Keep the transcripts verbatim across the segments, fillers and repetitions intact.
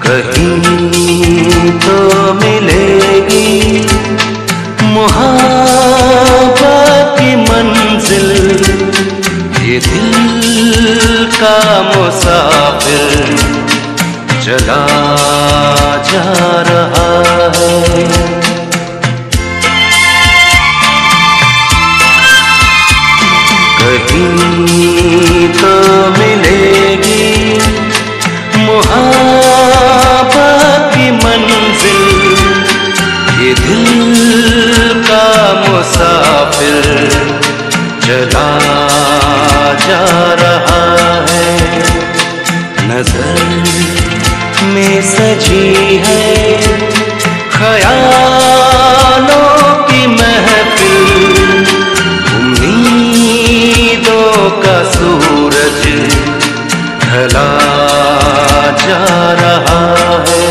कहीं तो मिलेगी मुहब्बत की मंजिल, ये दिल का मुसाफिर चला जा रहा है। कहीं तो मिलेगी मुहब्बत की मंजिल, ये दिल का मुसाफिर चला जा रहा है। नजर में सजी है ख्यालों की महफिल, उम्मीदों का सूरज ढला जा रहा है।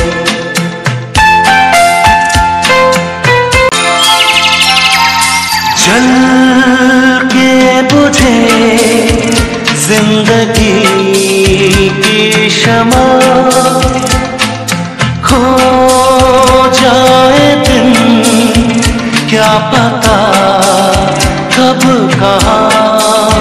जल के बुझे जिंदगी की शमा, खो जाए दिन क्या पता कब कहाँ।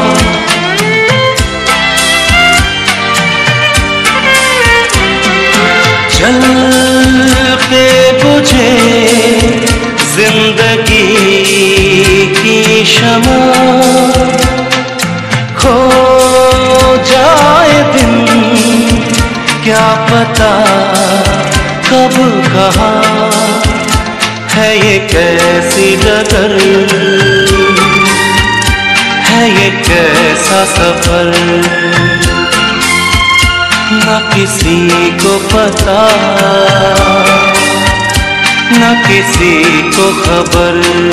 जल के बुझे जिंदगी की शमा, खो जाए दिन क्या पता कब कहाँ। है ये कैसी डगर, है ये कैसा सफर, न किसी को पता न किसी को खबर।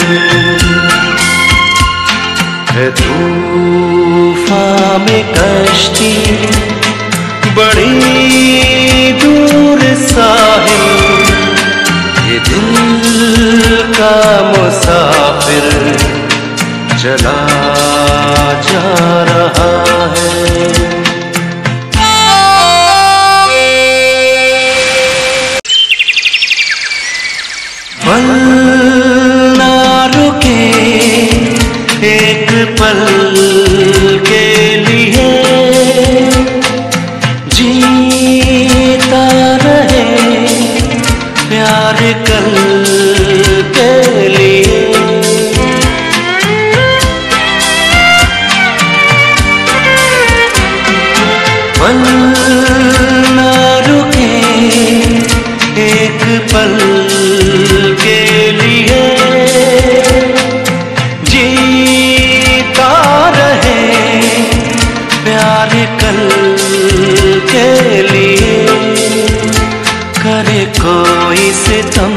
है तूफान में कश्ती बड़ी दूर साहिल, ये दिल का मुसाफिर चला जा रहा है। पल ना रुके एक पल के लिए, जीता रहे प्यार कल के लिए। पल ना रुके एक पल के लिए, जीता रहे प्यार कल के लिए। करे कोई सितम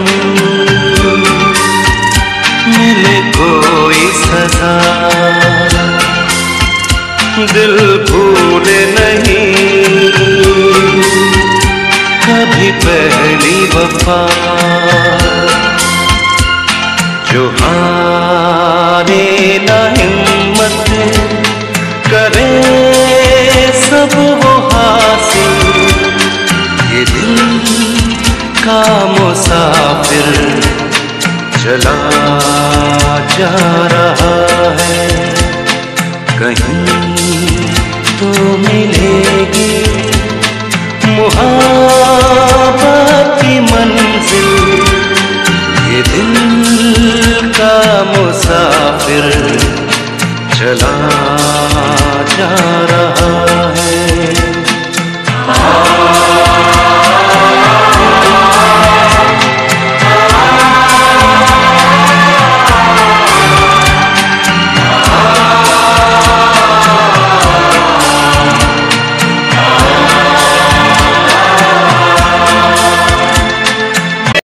मिले कोई सजा, दिल भूले नहीं कभी पहली वफा। जो हारे ना हिम्मत करे सब वो हासिल, ये दिल का मुसाफिर चला जा रहा है। कहीं तो मिलेगी मुहब्बत की मंजिल, ये दिल का मुसाफिर चला जा रहा है।